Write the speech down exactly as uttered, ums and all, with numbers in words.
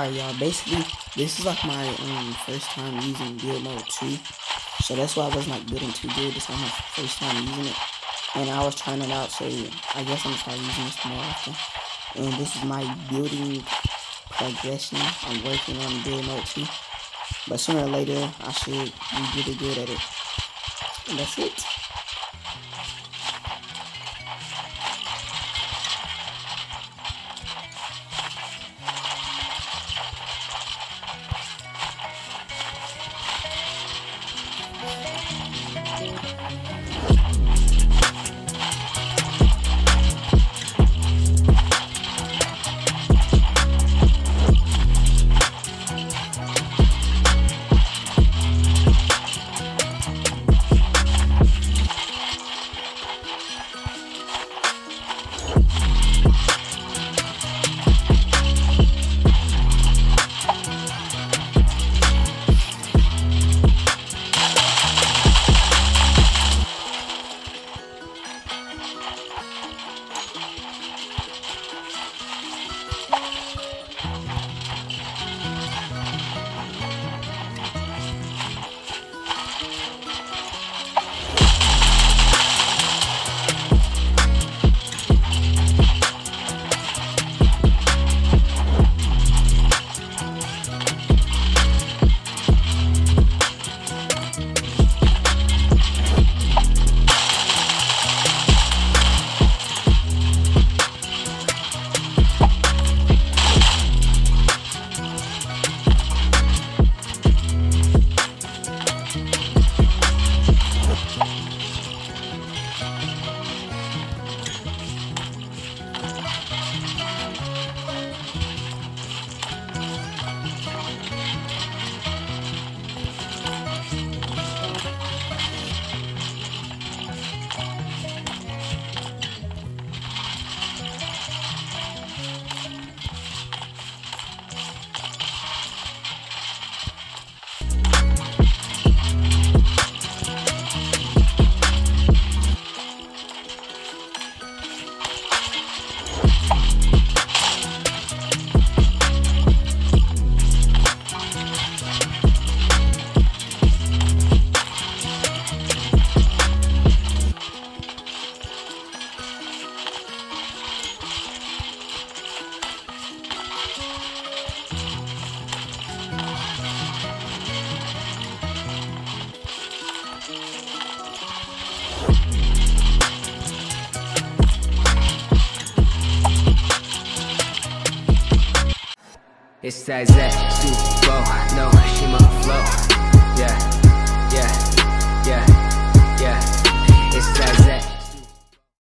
Alright, y'all, basically, this is like my um first time using build mode two, so that's why I wasn't like building too good. This is my first time using it, and I was trying it out, so I guess I'm gonna start using this more often. And this is my building progression. I'm working on build mode two, but sooner or later, I should be really good at it. And that's it. It's that Z, Super Bowl, no, she my flow.